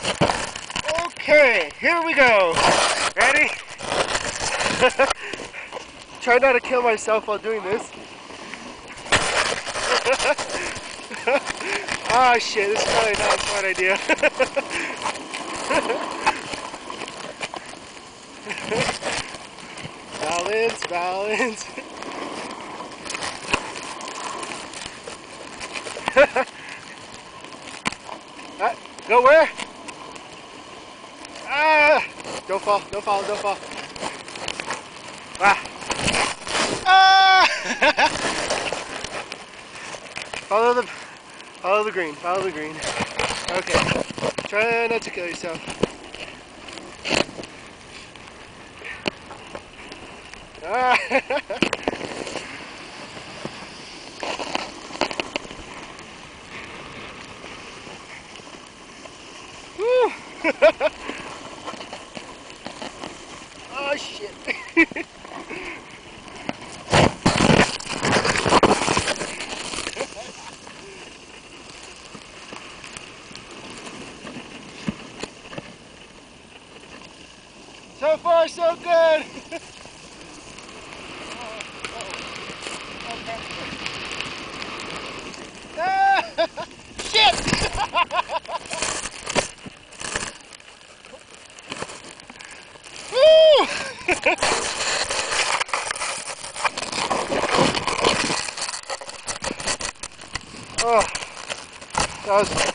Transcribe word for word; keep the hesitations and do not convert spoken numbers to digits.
Okay, here we go. Ready? Try not to kill myself while doing this. Ah, shit, this is probably not a smart idea. Balance, balance. Ah, go where? Ah! Don't fall, don't fall, don't fall. Ah! Ah! Follow the, follow the green, follow the green. Okay, try not to kill yourself. Ah! Woo! Oh shit! So far, so good. Ah, shit! Woo! Oh, that was